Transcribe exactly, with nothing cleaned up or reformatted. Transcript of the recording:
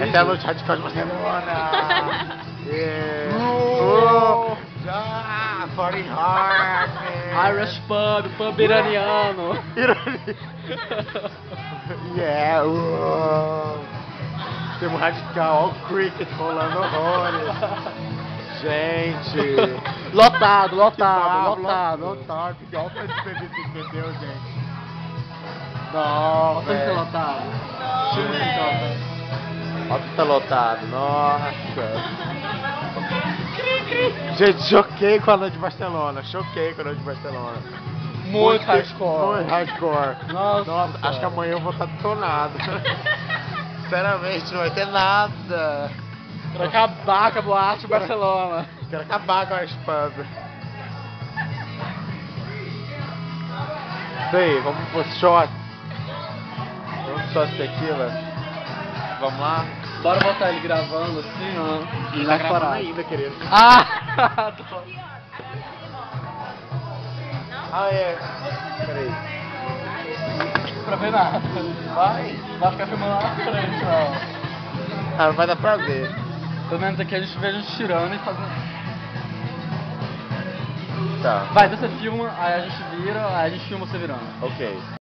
Marcelo de Radical de Barcelona. Yeah. Oh, já, Foreign Heart. Irish Pub, pub iraniano. Irani. Yeah. Uh. Temos Radical, olha o cricket rolando horrores. Gente. Lotado, Que lotado, bravo, lotado. lotado. Que alta despedida que deu, gente. Nossa, Olha que velho. lotado. Olha que tá lotado, nossa. Gente, choquei com a noite de Barcelona, choquei com a noite de Barcelona. Muito hardcore. Muito hardcore. Nossa. Nossa, acho que amanhã eu vou estar detonado. Sinceramente, não vai ter nada. Quero acabar com a boate de Barcelona. Quero acabar com a Pub. Isso aí, vamos pro shot. Vamos pro shot de tequila. Vamos lá? Bora botar ele gravando assim, ó. E vai tá gravando parar. ainda, querido. Ah! Ah, é. Peraí. Pra ver nada. Vai. Vai ficar filmando lá na frente, ó. Ah, não vai dar pra ver. Pelo menos aqui a gente vê a gente tirando e fazendo. Tá. Vai, então você filma, aí a gente vira, aí a gente filma você virando. Ok.